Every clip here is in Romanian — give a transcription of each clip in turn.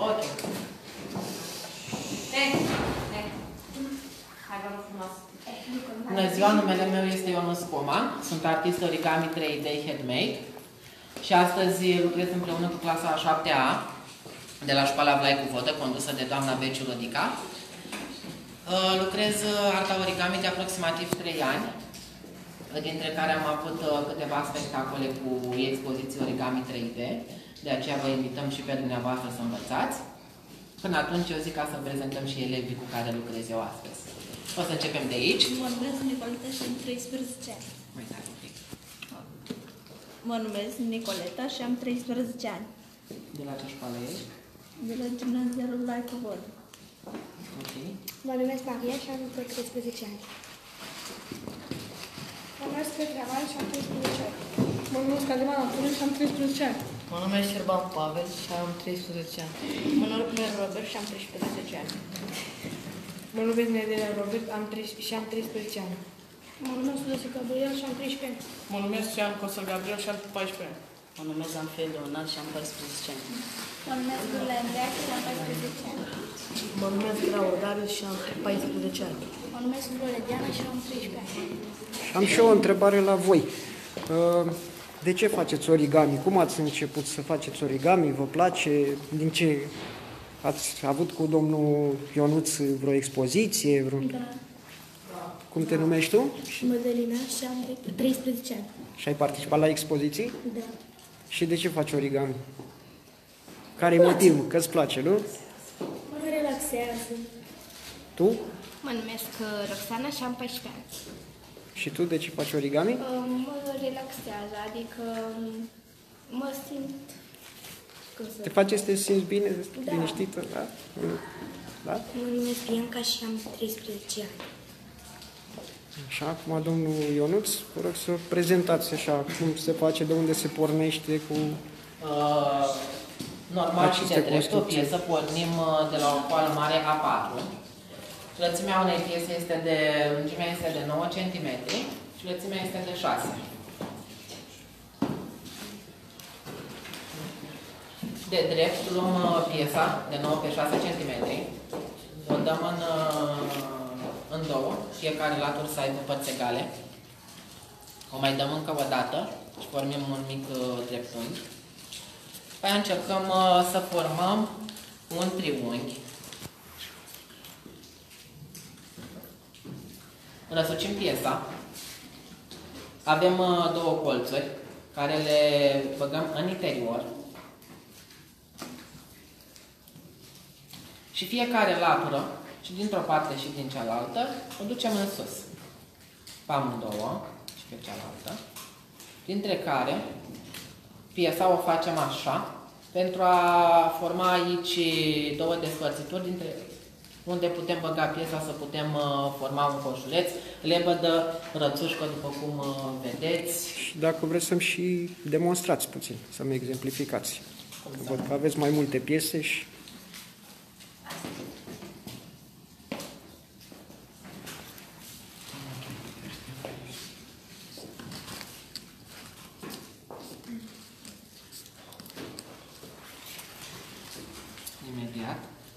Ok. Hai, vă rog frumos. Bună ziua, numele meu este Ionuț Coman, sunt artist origami 3D handmade și astăzi lucrez împreună cu clasa a 7-a de la școala Blai cu Vodă, condusă de doamna Beciu Rodica. Lucrez arta origami de aproximativ 3 ani, dintre care am avut câteva spectacole cu expoziții origami 3D, de aceea vă invităm și pe dumneavoastră să învățați. Până atunci eu zic ca să prezentăm și elevii cu care lucrez eu astăzi. O să începem de aici. Mă numesc Nicoleta și am 13 ani. Mai tare un pic. Mă numesc Nicoleta și am 13 ani. De la ce școală ești? De la gimnazialul Blai cu Vodă. Ok. Mă numesc Maria și am 13 ani. Mă numesc Petreaval și am 13 ani. Mă numesc Adrian Antonio și am 13 ani. Mă numesc Șerban Pavel și am 13 ani. Mă numesc Robert și am 13 ani. Mă numesc Nedelea Robert și am 13 ani. Mă numesc Lucy Gabriel și am 13 ani. Mă numesc Jean Costel Gabriel și am 14 ani. Mă numesc Anfel Leonard și am 14 ani. Mă numesc Gula Andreea și am 14 ani. Mă numesc Raul Darius și am 14 ani. Mă numesc Gula Diana și am 13 ani. Am și eu o întrebare la voi. De ce faceți origami? Cum ați început să faceți origami? Vă place? Din ce ați avut cu domnul Ionuț vreo expoziție? Da. Cum te numești tu? Mădălina și am 13 ani. Și ai participat la expoziții? Da. Și de ce faci origami? Care e motivul? Că îți place, nu? Mă relaxează. Tu? Mă numesc Roxana și am 14 ani. Și tu de ce faci origami? Mă relaxează, adică mă simt... Te face să te simți bine, Da. liniștită, da? Da? Mă numesc Bianca și am 13 ani. Așa, acum domnul Ionuț, vă rog să prezentați așa cum se face, de unde se pornește cu... Normal și aceste de drept, o construcții. piesă pornim de la o coală mare A4. Lățimea unei piese este de, lungimea este de 9 cm și lățimea este de 6. De drept luăm piesa de 9 pe 6 cm, o dăm în două, fiecare latur să aibă părți egale. O mai dăm încă o dată și formim un mic dreptunghi. Pe aia încercăm să formăm un triunghi. Răsucim piesa. Avem două colțuri care le băgăm în interior. Și fiecare latură, și dintr-o parte și din cealaltă, o ducem în sus. Pe amândouă și pe cealaltă. Dintre care piesa o facem așa, pentru a forma aici două despărțituri, dintre unde putem băga piesa să putem forma un coșuleț, lebădă, rățușcă, după cum vedeți. Și dacă vreți să-mi și demonstrați puțin, să-mi exemplificați. Văd că aveți mai multe piese și... Imediat.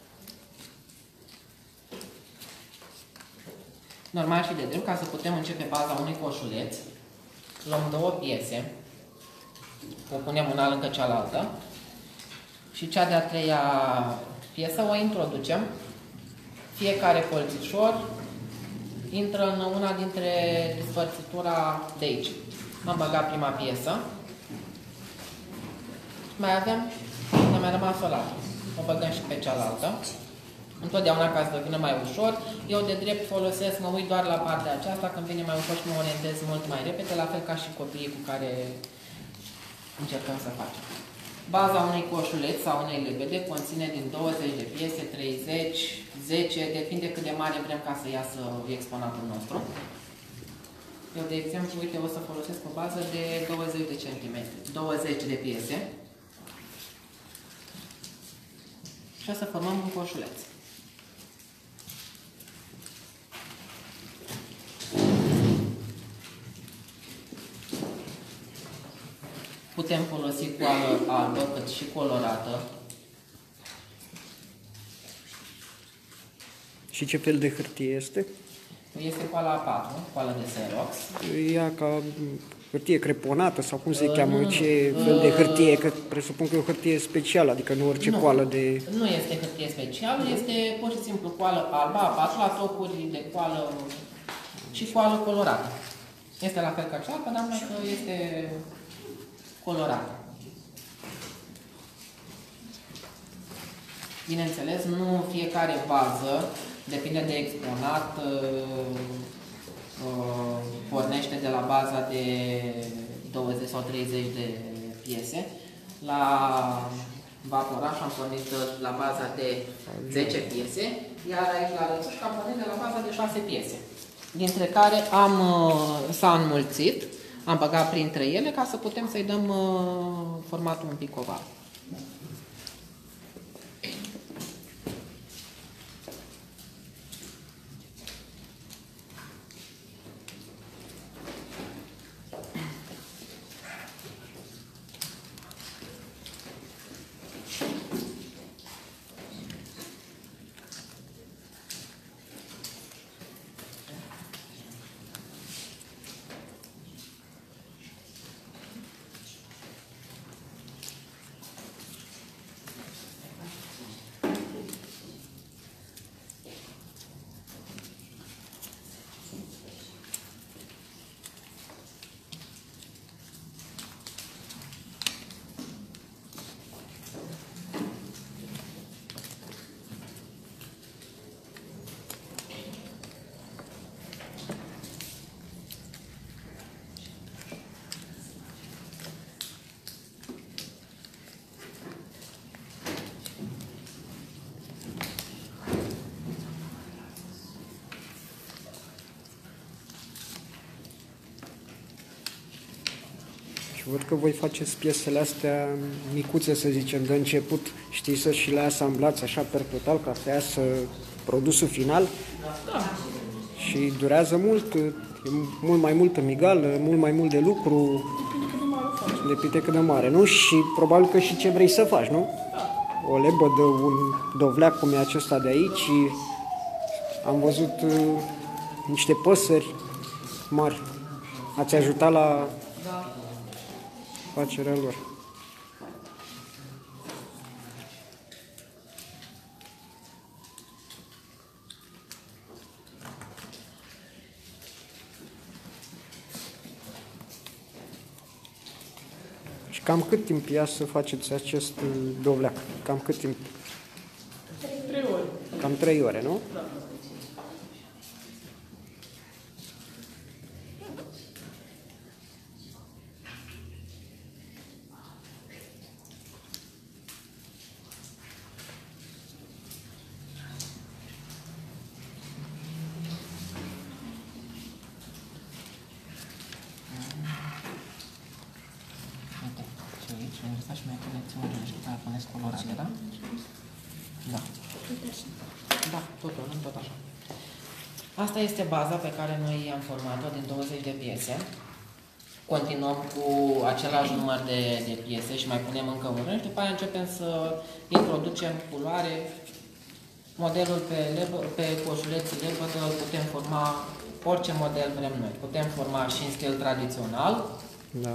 Normal și de drept, ca să putem începe baza unui coșuleț, luăm două piese, o punem una lângă cealaltă și cea de-a treia piesă o introducem. Fiecare colțișor intră în una dintre despărțitura de aici. Am băgat prima piesă. Mai avem, ne mai rămas o lată. O băgăm și pe cealaltă. Întotdeauna, ca să vină mai ușor, eu de drept folosesc, mă uit doar la partea aceasta, când vine mai ușor și mă orientez mult mai repede, la fel ca și copiii cu care încercăm să facem. Baza unui coșuleț sau unei lebede conține din 20 de piese, 30, 10, depinde cât de mare vrem ca să iasă exponatul nostru. Eu, de exemplu, uite, o să folosesc o bază de 20 de centimetri, 20 de piese. Și o să formăm un coșuleț. Putem folosi coală albă, cât și colorată. Și ce fel de hârtie este? Este coala A4, coala de Xerox. Ea ca hârtie creponată sau cum se cheamă? Ce fel de hârtie? Că presupun că e o hârtie specială, adică nu orice coală de... Nu este hârtie specială, este pur și simplu coală albă, A4, la topuri de coală și coală colorată. Este la fel ca cealaltă, dar numai că este colorată. Bineînțeles, nu fiecare bază, depinde de exponat, pornește de la baza de 20 sau 30 de piese. La Vaporaș am pornit la baza de 10 piese, iar aici la Rățuș am pornit de la baza de 6 piese, dintre care s-a înmulțit, am băgat printre ele ca să putem să-i dăm formatul un pic oval. Văd că voi faceți piesele astea micuțe, să zicem, de început, știi, să și le asamblați așa per total, ca să iasă produsul final. Da. Și durează mult, e mult mai multă migală, mult mai mult de lucru. Depinde cât de mare, nu? Și probabil că și ce vrei să faci, nu? Da. O lebădă, un dovleac cum e acesta de aici. Am văzut niște păsări mari. Ați ajutat la facerea lor. Și cam cât timp ia să faceți acest dovleac? Cam cât timp? 3 ore. Cam 3 ore, nu? Da. Și mai puneți urmele și mai puneți colorate, da? Da. Da, totul, nu tot așa. Asta este baza pe care noi am format-o din 20 de piese. Continuăm cu același număr de piese și mai punem încă unul și după aia începem să introducem culoare. Modelul pe coșulețul lebădă îl putem forma orice model vrem noi. Putem forma și în stil tradițional. Da.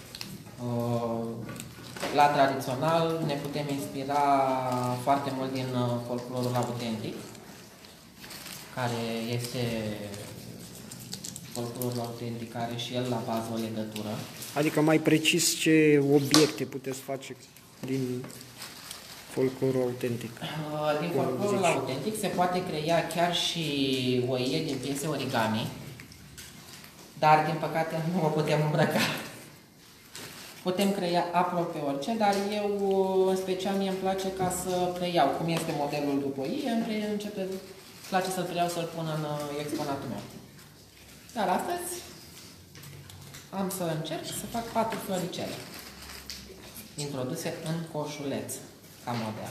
La tradițional ne putem inspira foarte mult din folclorul autentic, care este folclorul autentic, care și el la bază o legătură. Adică mai precis ce obiecte puteți face din folclorul autentic? Din folclorul autentic se poate crea chiar și o ie din piese origami, dar din păcate nu o putem îmbrăca. Putem crea aproape orice, dar eu, în special, mie îmi place ca să preiau. Cum este modelul după ei, îmi place să-l preiau, să-l pun în exponatul meu. Dar astăzi am să încerc să fac 4 floricele introduse în coșuleț, ca model.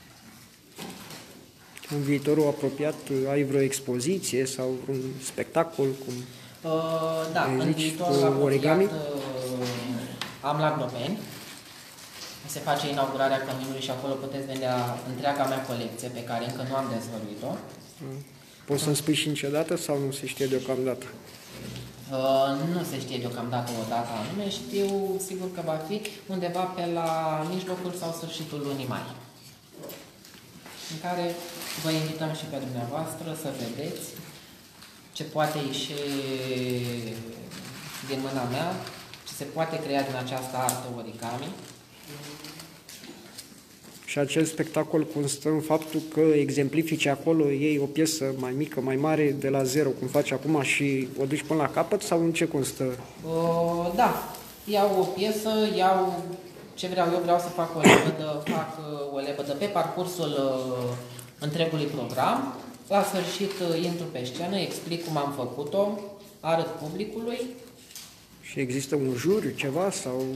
În viitorul apropiat ai vreo expoziție sau un spectacol? Cum Da, în viitorul apropiat am la Globeni. Se face inaugurarea căminului și acolo puteți vedea întreaga mea colecție pe care încă nu am dezvăluit-o. Poți să-mi spui și în ce dată sau nu se știe deocamdată? Nu se știe deocamdată o dată anume, știu sigur că va fi undeva pe la mijlocul sau sfârșitul lunii mai, în care vă invităm și pe dumneavoastră să vedeți ce poate ieși din mâna mea, ce se poate crea din această artă origami. Și acel spectacol constă în faptul că exemplifici acolo, iei o piesă mai mică, mai mare, de la zero, cum faci acum, și o duci până la capăt, sau în ce constă? Da, iau o piesă, iau ce vreau eu, vreau să fac o lebădă pe parcursul întregului program. La sfârșit intru pe scenă, explic cum am făcut-o, arăt publicului. Și există un juriu, ceva, sau...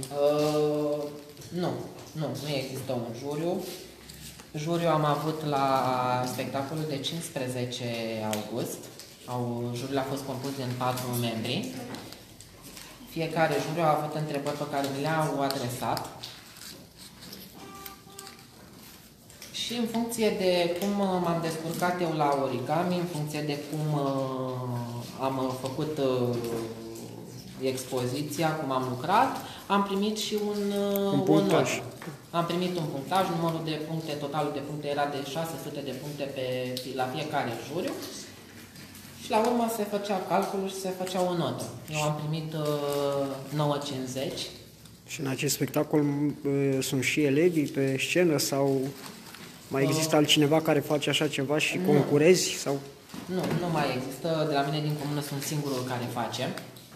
Nu există un juriu. Juriu am avut la spectacolul de 15 august. Juriul a fost compus din 4 membri. Fiecare juriu a avut întrebări pe care mi le-au adresat. Și în funcție de cum m-am descurcat eu la origami, în funcție de cum am făcut expoziția, cum am lucrat, am primit și un punctaj. Am primit un punctaj, numărul de puncte, totalul de puncte era de 600 de puncte la fiecare juriu. Și la urmă se făcea calculul și se făcea o notă. Eu am primit 9,50. Și în acest spectacol sunt și elevii pe scenă sau mai există altcineva care face așa ceva și concurezi? Sau? Nu mai există. De la mine din comună sunt singurul care face.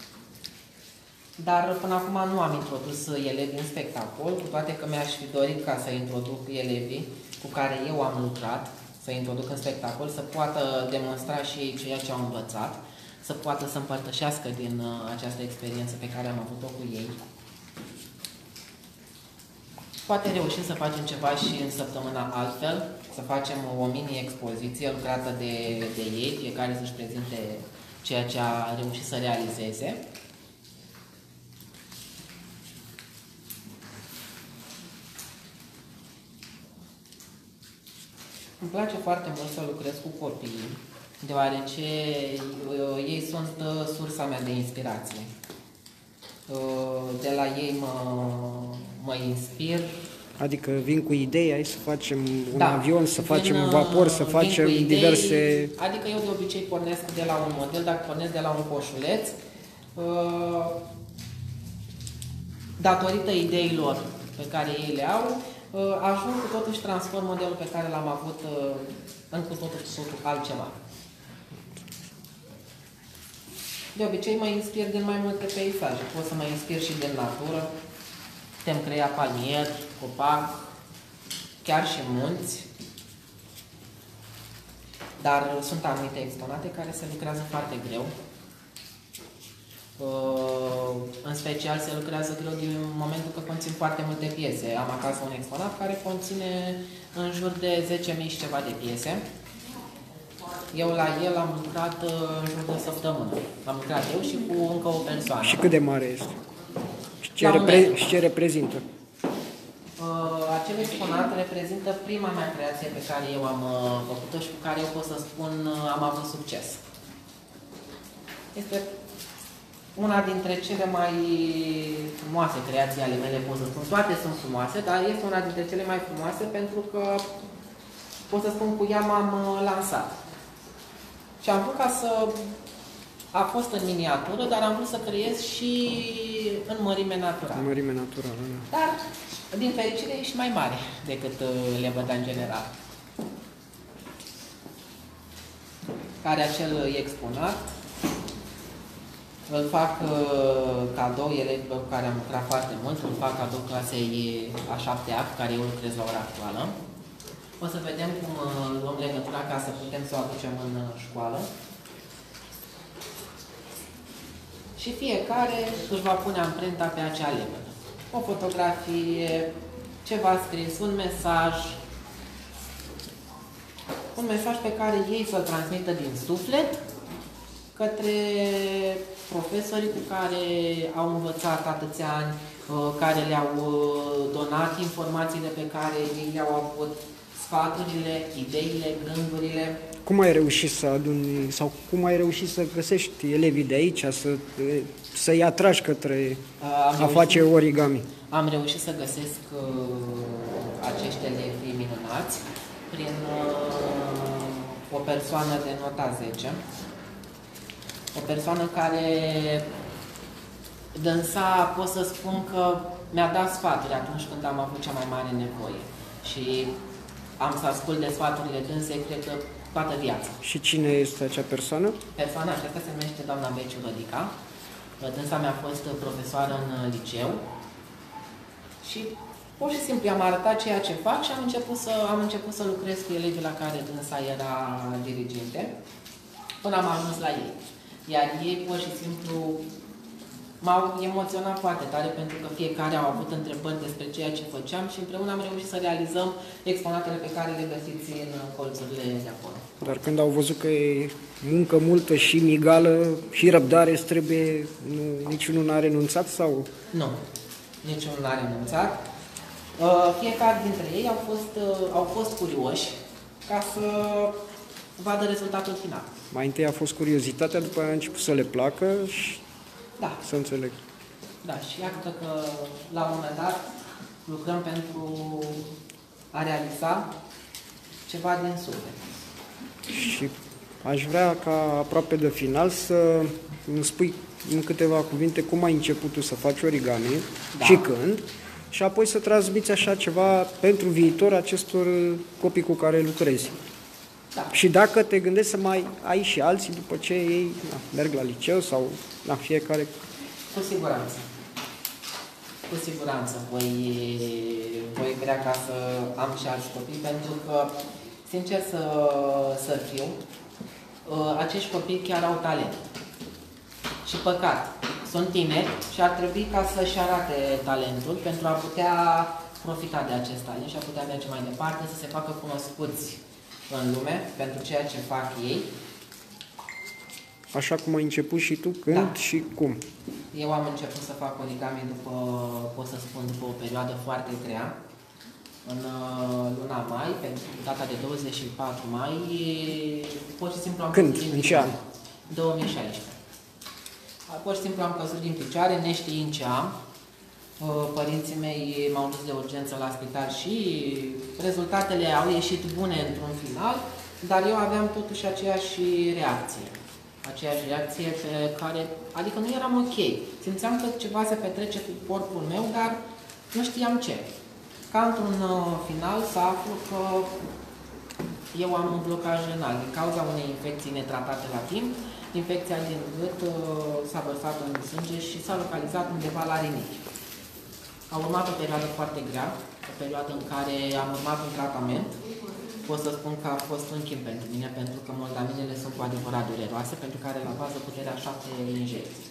Dar până acum nu am introdus elevi în spectacol, cu toate că mi-aș fi dorit ca să introduc elevii cu care eu am lucrat, să introduc în spectacol, să poată demonstra și ei ceea ce au învățat, să poată să împărtășească din această experiență pe care am avut-o cu ei. Poate reușim să facem ceva și în săptămâna altfel, să facem o mini-expoziție lucrată de ei, fiecare să-și prezinte ceea ce a reușit să realizeze. Îmi place foarte mult să lucrez cu copiii, deoarece ei sunt sursa mea de inspirație. De la ei mă inspir. Adică vin cu idei, hai să facem un avion, să facem un vapor, să facem diverse... Adică eu de obicei pornesc de la un model, dacă pornesc de la un coșuleț, datorită ideilor pe care ei le au, ajung cu totul și transform modelul pe care l-am avut în cu totul altceva. De obicei mă inspir din mai multe peisaje. Pot să mă inspir și din natură. Putem crea palmier, copac, chiar și munți. Dar sunt anumite exponate care se lucrează foarte greu. În special se lucrează greu din momentul că conțin foarte multe piese. Am acasă un exponat care conține în jur de 10.000 și ceva de piese. Eu la el am lucrat în jur de o săptămână. Am lucrat eu și cu încă o persoană. Și cât de mare este? Și ce reprezintă? Acel exponat reprezintă prima mea creație pe care eu am făcut-o și cu care eu pot să spun am avut succes. Este una dintre cele mai frumoase creații ale mele, pot să spun. Toate sunt frumoase, dar este una dintre cele mai frumoase pentru că, pot să spun, cu ea m-am lansat. Și am vrut ca să... A fost în miniatură, dar am vrut să creez și în mărime naturală. În mărime naturală, da. Dar, din fericire, e și mai mare decât lebăda în general. Care acel exponat. Îl fac cadou elevilor cu care am lucrat foarte mult, îl fac cadou clasei a 7A, cu care eu lucrez la ora actuală. O să vedem cum luăm legătura ca să putem să o aducem în școală. Și fiecare își va pune amprenta pe acea lebădă. O fotografie, ceva scris, un mesaj pe care ei să-l transmită din suflet către profesorii cu care au învățat atâția ani, care le-au donat informațiile pe care ei le-au avut. sfaturile, ideile, gândurile. Cum ai reușit să aduni, sau cum ai reușit să găsești elevii de aici, să-i atragi către a face origami? Am reușit să găsesc acești elevi minunați prin o persoană de nota 10, o persoană care dânsa, pot să spun că mi-a dat sfaturi atunci când am avut cea mai mare nevoie și am să ascult de sfaturile dânsei, cred că toată viața. Și cine este acea persoană? Persoana aceasta se numește doamna Beciu Rodica. Dânsa mi-a fost profesoară în liceu și pur și simplu am arătat ceea ce fac și am început să lucrez cu elevii la care dânsa era diriginte până am ajuns la ei. Iar ei pur și simplu m-au emoționat foarte tare pentru că fiecare au avut întrebări despre ceea ce făceam și împreună am reușit să realizăm exponatele pe care le găsiți în colțurile de acolo. Dar când au văzut că e muncă multă și migală și răbdare îți trebuie, niciunul n-a renunțat sau? Nu, niciunul n-a renunțat. Fiecare dintre ei au fost curioși ca să vadă rezultatul final. Mai întâi a fost curiozitatea, după aia a început să le placă și da. Să înțeleg. Da, și iată că la un moment dat lucrăm pentru a realiza ceva din suflet. Și aș vrea ca aproape de final să îmi spui în câteva cuvinte cum ai început tu să faci origami și când, și apoi să transmiți așa ceva pentru viitor acestor copii cu care lucrezi. Da. Și dacă te gândești să mai ai și alții după ce ei merg la liceu sau la fiecare... Cu siguranță. Cu siguranță voi vrea ca să am și alți copii, pentru că, sincer să fiu, acești copii chiar au talent. Și păcat, sunt tineri și ar trebui ca să-și arate talentul pentru a putea profita de acest talent și a putea merge mai departe, să se facă cunoscuți în lume pentru ceea ce fac ei. Așa cum ai început și tu, când și cum? Eu am început să fac origami după, pot să spun, după o perioadă foarte grea. În luna mai, pentru data de 24 mai, pur și simplu am Când? căzut din în ce an? 2016. Pur și simplu am căzut din picioare, neștiind ce am. Părinții mei m-au dus de urgență la spital și rezultatele au ieșit bune într-un final, dar eu aveam totuși aceeași reacție. Aceeași reacție pe care, adică nu eram ok. Simțeam că ceva se petrece cu corpul meu, dar nu știam ce. Ca într-un final să aflu că eu am un blocaj renal din cauza unei infecții netratate la timp. Infecția din gât s-a vărsat în sânge și s-a localizat undeva la rinichi. A urmat o perioadă foarte grea, o perioadă în care am urmat un tratament. Pot să spun că a fost un chim pentru mine, pentru că moldaminele sunt cu adevărat dureroase, pentru care la bază puterea 7 injecții.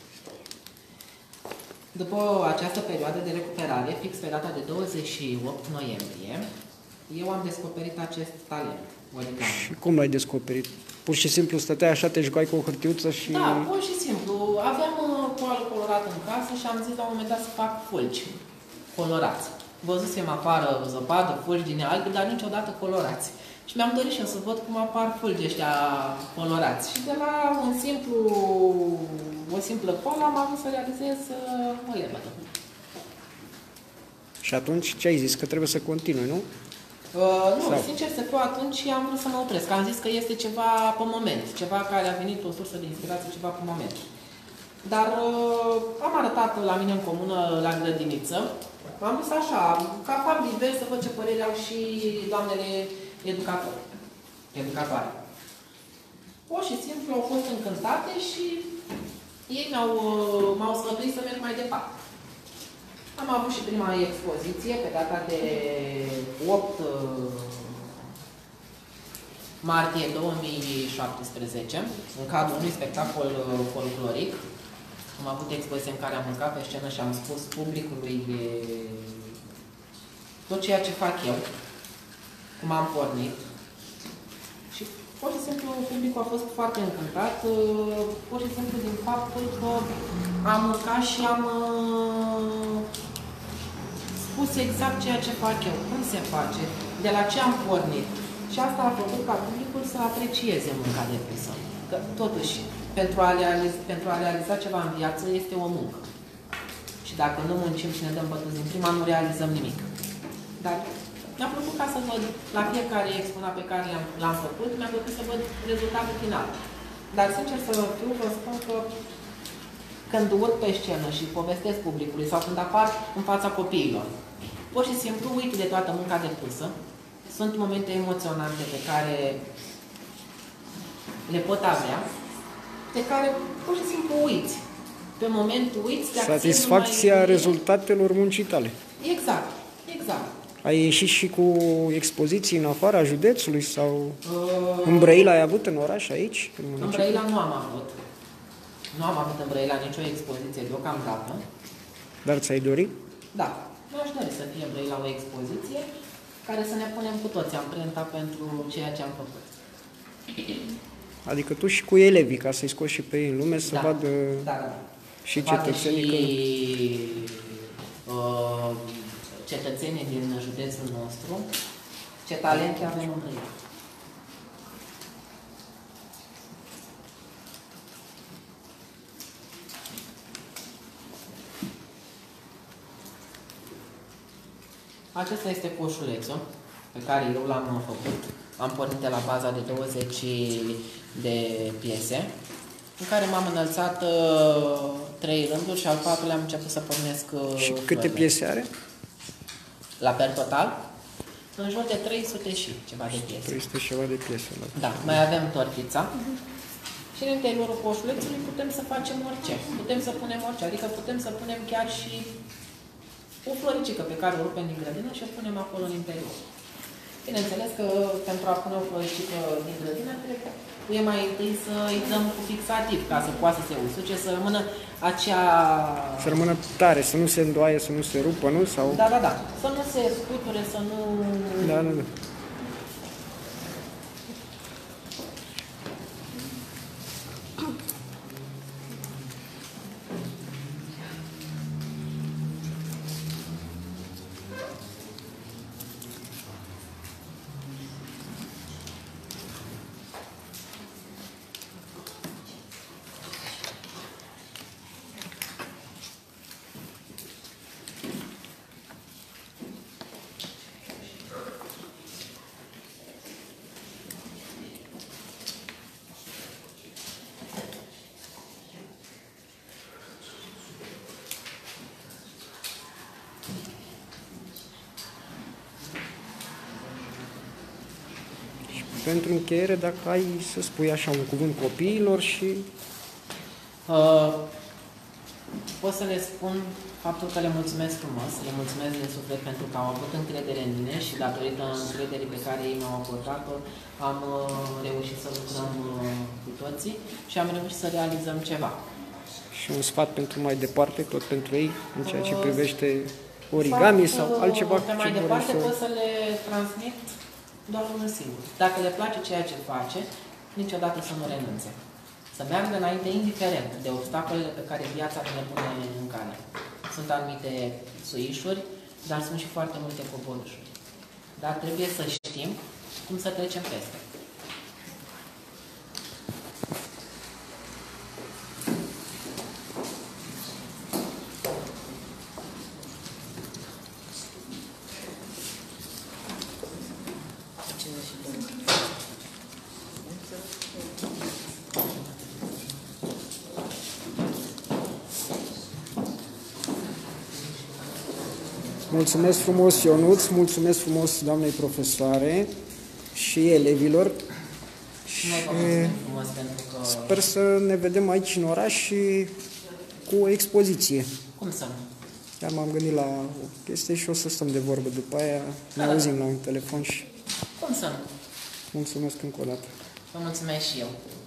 După această perioadă de recuperare, fix pe data de 28 noiembrie, eu am descoperit acest talent, origami. Și cum l-ai descoperit? Pur și simplu stăteai așa, te jucai cu o hârtiuță și... Da, pur și simplu. Aveam poală colorat în casă și am zis la un moment dat să fac fulgi colorați. Văzusem afară zăpadă, fulgi din albi, dar niciodată colorați. Și mi-am dorit și eu să văd cum apar fulgi ăștia colorați. Și de la o simplă poală am avut să realizez o lebădă. Și atunci ce ai zis? Că trebuie să continui, nu? Nu, sincer să fiu, atunci am vrut să mă opresc. Am zis că este ceva pe moment, ceva care a venit o sursă de inspirație, ceva pe moment. Dar am arătat la mine în comună, la grădiniță, am zis așa, ca fac divers, să văd ce păreri au și doamnele educatoare. Pur și simplu au fost încântate și ei m-au sfătuit să merg mai departe. Am avut și prima expoziție pe data de 8 martie 2017, în cadrul unui spectacol folcloric. Am avut expoziție în care am urcat pe scenă și am spus publicului tot ceea ce fac eu, cum am pornit. Și pur și simplu publicul a fost foarte încântat, pur și simplu din faptul că am urcat și am spus exact ceea ce fac eu, cum se face, de la ce am pornit. Și asta a făcut ca publicul să aprecieze munca depusă. Că, totuși, pentru a realiza ceva în viață este o muncă. Și dacă nu muncim și ne dăm bătuți din prima, nu realizăm nimic. Dar mi-a plăcut ca să văd la fiecare exponat pe care l-am făcut, mi-a plăcut să văd rezultatul final. Dar, sincer să fiu, vă spun că când urc pe scenă și povestesc publicului sau când apar în fața copiilor, pur și simplu uit de toată munca depusă. Sunt momente emoționante pe care le pot avea, pe care pur și simplu uiți. Pe moment uiți de satisfacția rezultatelor muncii tale. Exact, exact. Ai ieșit și cu expoziții în afara județului sau în Brăila ai avut în oraș aici? În Brăila nu am avut. Nu am avut în Brăila nicio expoziție deocamdată. Dar ți-ai dorit? Da. Mi-aș dori să fie în Brăila o expoziție care să ne punem cu toți amprenta pentru ceea ce am făcut. Adică tu și cu elevii, ca să-i scoți și pe ei în lume, să vadă și cetățenii cetățenii din județul nostru, ce talente avem în Brăila. Acesta este coșulețul pe care eu l-am făcut. Am pornit de la baza de 20 de piese, în care m-am înălțat 3 rânduri și al 4-lea am început să pornesc Și câte piese are? La per total, în jur de 300 și ceva de piese. 300 și ceva de piese. Da, mai avem tortița. Și în interiorul coșulețului putem să facem orice. Putem să punem orice, adică putem să punem chiar și o floricică pe care o rupem din grădină și o punem acolo în interior. Bineînțeles că pentru a pune o floricică din grădină trebuie mai întâi să îi dăm cu fixativ, ca să poată să se usuce, să rămână acea... Să rămână tare, să nu se îndoaie, să nu se rupă, nu? Sau... Da, da, da. Să nu se scuture, să nu... Da, da, da. Pentru încheiere, dacă ai să spui așa un cuvânt copiilor și... Pot să le spun faptul că le mulțumesc frumos, le mulțumesc din suflet pentru că au avut încredere în mine și datorită încrederii pe care ei mi-au acordat-o, am reușit să lucrăm cu toții și am reușit să realizăm ceva. Și un sfat pentru mai departe, tot pentru ei, în ceea ce privește origami sau altceva? Pe mai departe pot să le transmit doar unul singur. Dacă le place ceea ce face, niciodată să nu renunțe. Să meargă înainte, indiferent de obstacolele pe care viața le pune în cale. Sunt anumite suișuri, dar sunt și foarte multe coborâșuri. Dar trebuie să știm cum să trecem peste. Mulțumesc frumos, Ionuț, mulțumesc frumos, doamnei profesoare și elevilor. Și sper să ne vedem aici în oraș și cu o expoziție. Cum să nu? Chiar m-am gândit la o chestie și o să stăm de vorbă după aia, ne auzim la un telefon și... Cum să nu? Mulțumesc încă o dată. Vă mulțumesc și eu.